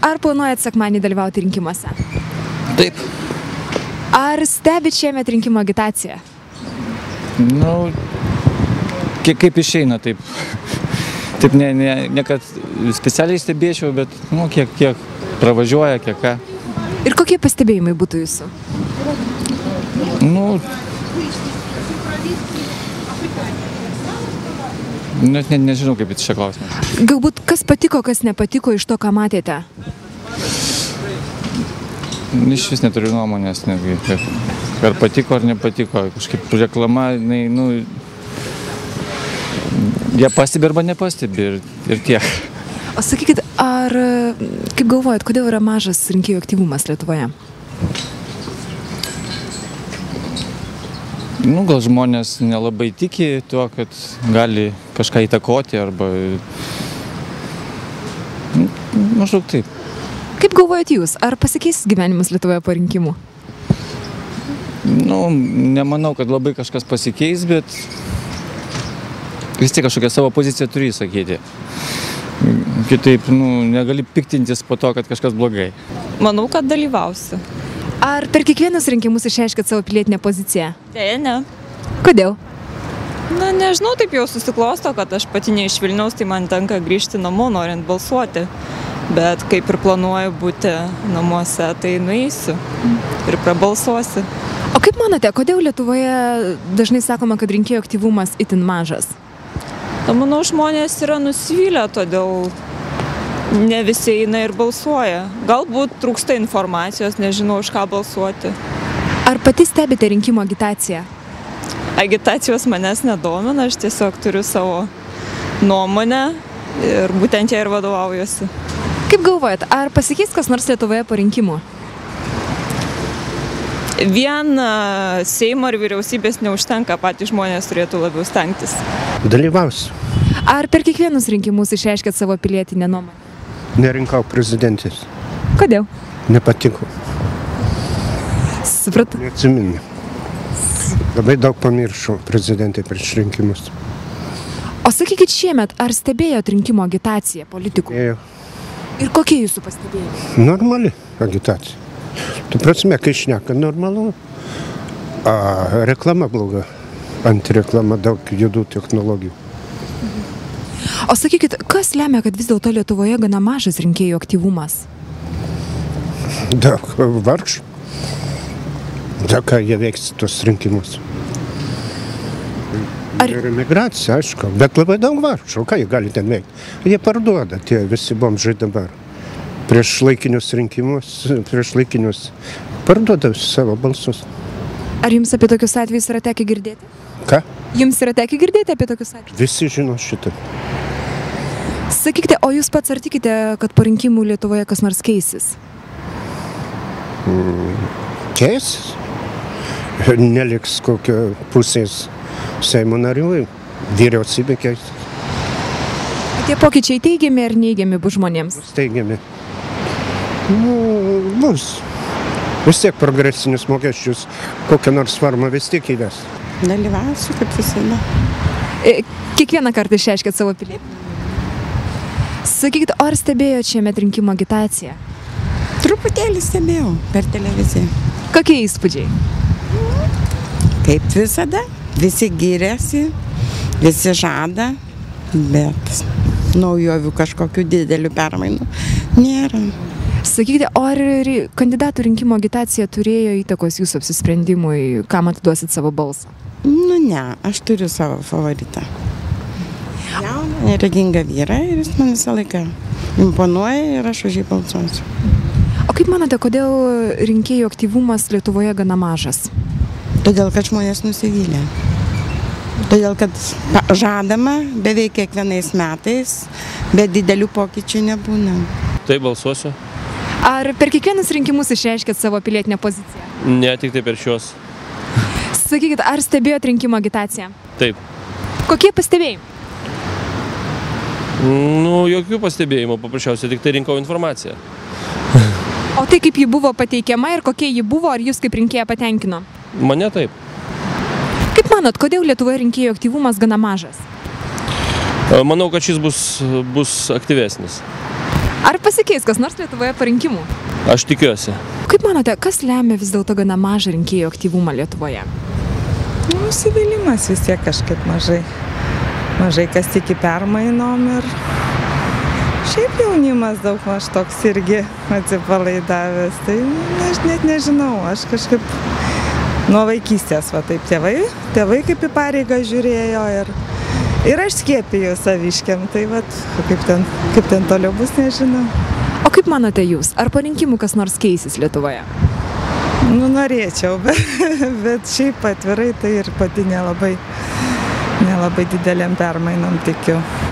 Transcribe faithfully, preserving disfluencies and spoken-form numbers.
Ar planuojat sekmadienį dalyvauti rinkimuose? Taip. Ar stebit šiemet rinkimų agitaciją? Nu, kiek kaip išeina, taip. Taip, ne, ne, ne kad specialiai stebėčiau, bet, nu, kiek, kiek pravažiuoja, kiek ką. Ir kokie pastebėjimai būtų jūsų? Nu, net ne, nežinau, kaip į šią klausimą. Galbūt kas patiko, kas nepatiko iš to, ką matėte? Iš vis neturiu nuomonės, netgi, ar patiko ar nepatiko. Kažkaip reklama, jinai, nu, jie pastebi arba nepastebi ir, ir tiek. O sakykit, ar, kaip galvojat, kodėl yra mažas rinkėjų aktyvumas Lietuvoje? Nu, gal žmonės nelabai tiki tuo, kad gali kažką įtakoti arba... Nu, maždaug taip. Kaip galvojat jūs, ar pasikeis gyvenimas Lietuvoje po rinkimų? Nu, nemanau, kad labai kažkas pasikeis, bet vis tiek kažkokią savo poziciją turi įsakyti. Kitaip, nu, negali piktintis po to, kad kažkas blogai. Manau, kad dalyvausiu. Ar per kiekvienus rinkimus išreiškėt savo pilietinę poziciją? Deja, ne. Kodėl? Na, nežinau, taip jau susiklosto, kad aš pati ne iš Vilniaus, tai man tenka grįžti namo, norint balsuoti. Bet kaip ir planuoju būti namuose, tai nueisiu ir prabalsuosiu. O kaip manote, kodėl Lietuvoje dažnai sakoma, kad rinkėjų aktyvumas itin mažas? Na, manau, žmonės yra nusivylę, todėl ne visi eina ir balsuoja. Galbūt trūksta informacijos, nežinau, už ką balsuoti. Ar pati stebite rinkimų agitaciją? Agitacijos manęs nedomina, aš tiesiog turiu savo nuomonę ir būtent ją ir vadovaujuosi. Kaip galvojat, ar pasikeis kas nors Lietuvoje po rinkimų? Vien Seimo ir vyriausybės neužtenka, patys žmonės turėtų labiau stengtis. Dalyvausiu. Ar per kiekvienus rinkimus išreiškėt savo pilietinę nuomonę? Nerinkau prezidentės. Kodėl? Nepatiko. Supratau. Neatsimenu. Labai daug pamiršau prezidentė prieš rinkimus. O sakykit šiemet, ar stebėjot rinkimų agitaciją politikų? Ėjo. Ir kokie jūsų pastebėjimai? Normali agitacija. Tu prasme, kai šneka normalu, a reklama bloga. Antireklama, daug judų technologijų. O sakykit, kas lemia, kad vis dėlto Lietuvoje gana mažas rinkėjų aktyvumas? Daug vargšų. Daug ką jie veiks tos rinkimus. Ar... Ir emigracija, aišku, bet labai daug vargšų. Ką jie gali ten veikti? Jie parduoda, tie visi bomžai dabar. Prieš laikinius rinkimus, prieš laikinius parduoda savo balsus. Ar jums apie tokius atvejus yra tekę girdėti? Ką? Jums yra tekę girdėti apie tokius atvejus? Visi žino šitą. Sakykite, o jūs pats ar tikite, kad po rinkimų Lietuvoje kas nors keisis? Mm, keisis? Neliks kokio pusės Seimo narių, vyriausybė keisis. Tie pokyčiai teigiami ar neigiami bus žmonėms? Bus teigiami. Nu, bus. Vis tiek progresinius mokesčius kokią nors formą vis tiek įves. Dalyvausiu, kaip visada. Kiekvieną kartą išreiškėt savo pilietį. Sakykit, ar stebėjot šiemet rinkimų agitaciją? Truputėlį stebėjau per televiziją. Kokie įspūdžiai? Kaip visada, visi giriasi, visi žada, bet naujovių kažkokių didelių permainų nėra. Sakykite, ar kandidatų rinkimų agitacija turėjo įtakos jūsų apsisprendimui, kam atiduosit savo balsą? Nu ne, aš turiu savo favoritą. Jauną, neregingą vyrą ir jis man visą laiką imponuoja ir aš už jį balsuosiu. O kaip manote, kodėl rinkėjų aktyvumas Lietuvoje gana mažas? Todėl, kad žmonės nusivylė. Todėl, kad žadama beveik kiekvienais metais, bet didelių pokyčių nebūna. Tai balsuosiu. Ar per kiekvienus rinkimus išreiškėt savo pilietinę poziciją? Ne, tik tai per šios. Sakykit, ar stebėjot rinkimų agitaciją? Taip. Kokie pastebėjimai? Nu, jokių pastebėjimų, paprasčiausiai tik tai rinkau informaciją. O tai kaip ji buvo pateikiama ir kokie ji buvo, ar jūs kaip rinkėja patenkino? Mane taip. Kaip manot, kodėl Lietuvoje rinkėjų aktyvumas gana mažas? Manau, kad šis bus, bus aktyvesnis. Ar pasikeis kas nors Lietuvoje po rinkimų? Aš tikiuosi. Kaip manote, kas lemia vis dėlto gana mažą rinkėjų aktyvumą Lietuvoje? Nusivylimas vis tiek kažkaip mažai. Mažai kas tiki permainom ir šiaip jaunimas daug maž toks irgi atsipalaidavęs. Tai aš net nežinau, aš kažkaip nuo vaikystės, va taip tėvai, tėvai kaip į pareigą žiūrėjo ir, ir aš skiepiju saviškiam, tai va kaip ten, kaip ten toliau bus, nežinau. O kaip manote jūs, ar po rinkimų kas nors keisis Lietuvoje? Nu, norėčiau, bet, bet šiaip atvirai tai ir pati nelabai, nelabai dideliam permainom tikiu.